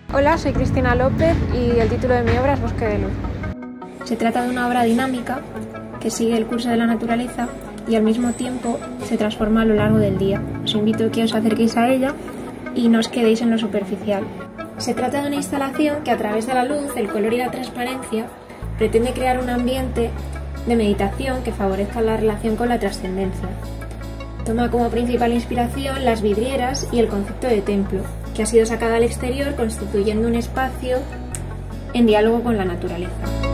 Hola, soy Cristina López y el título de mi obra es Bosque de Luz. Se trata de una obra dinámica que sigue el curso de la naturaleza y al mismo tiempo se transforma a lo largo del día. Os invito a que os acerquéis a ella y no os quedéis en lo superficial. Se trata de una instalación que a través de la luz, el color y la transparencia pretende crear un ambiente de meditación que favorezca la relación con la trascendencia. Toma como principal inspiración las vidrieras y el concepto de templo, que ha sido sacado al exterior constituyendo un espacio en diálogo con la naturaleza.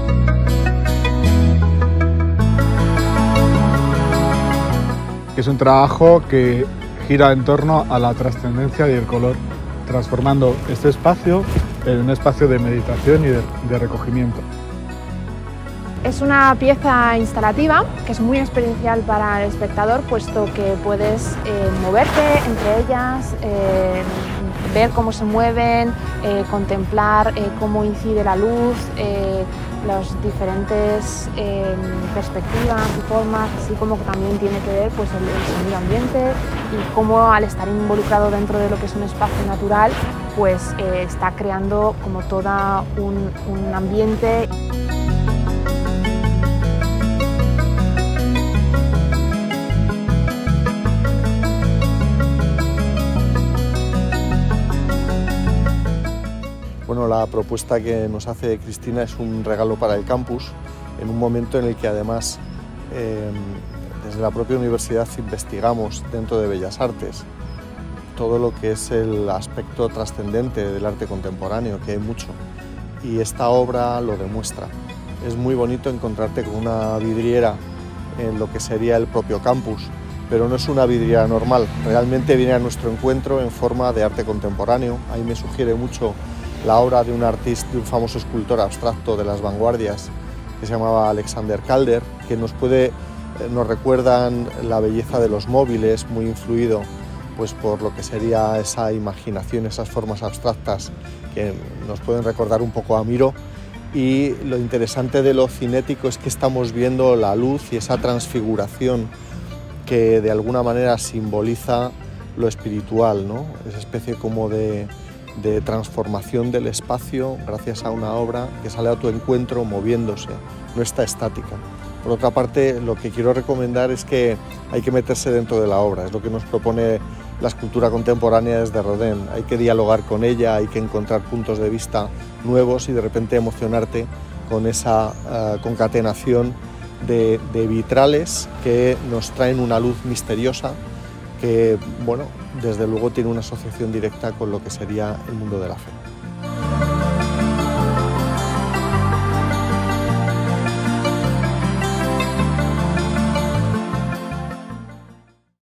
Es un trabajo que gira en torno a la trascendencia y el color, transformando este espacio en un espacio de meditación y de recogimiento. Es una pieza instalativa que es muy experiencial para el espectador, puesto que puedes moverte entre ellas, ver cómo se mueven, contemplar cómo incide la luz, las diferentes perspectivas y formas, así como que también tiene que ver pues, el sonido ambiente y cómo al estar involucrado dentro de lo que es un espacio natural, pues está creando como todo un ambiente. Bueno, la propuesta que nos hace Cristina es un regalo para el campus, en un momento en el que además desde la propia universidad investigamos dentro de Bellas Artes todo lo que es el aspecto trascendente del arte contemporáneo, que hay mucho, y esta obra lo demuestra. Es muy bonito encontrarte con una vidriera en lo que sería el propio campus, pero no es una vidriera normal, realmente viene a nuestro encuentro en forma de arte contemporáneo. Ahí me sugiere mucho la obra de un artista, de un famoso escultor abstracto de las vanguardias que se llamaba Alexander Calder, que nos recuerdan la belleza de los móviles, muy influido pues, por lo que sería esa imaginación, esas formas abstractas que nos pueden recordar un poco a Miro. Y lo interesante de lo cinético es que estamos viendo la luz y esa transfiguración que de alguna manera simboliza lo espiritual, ¿no? Esa especie como de transformación del espacio gracias a una obra que sale a tu encuentro moviéndose, no está estática. Por otra parte, lo que quiero recomendar es que hay que meterse dentro de la obra, es lo que nos propone la escultura contemporánea desde Rodin. Hay que dialogar con ella, hay que encontrar puntos de vista nuevos y de repente emocionarte con esa concatenación de vitrales que nos traen una luz misteriosa que, bueno, desde luego tiene una asociación directa con lo que sería el mundo de la fe.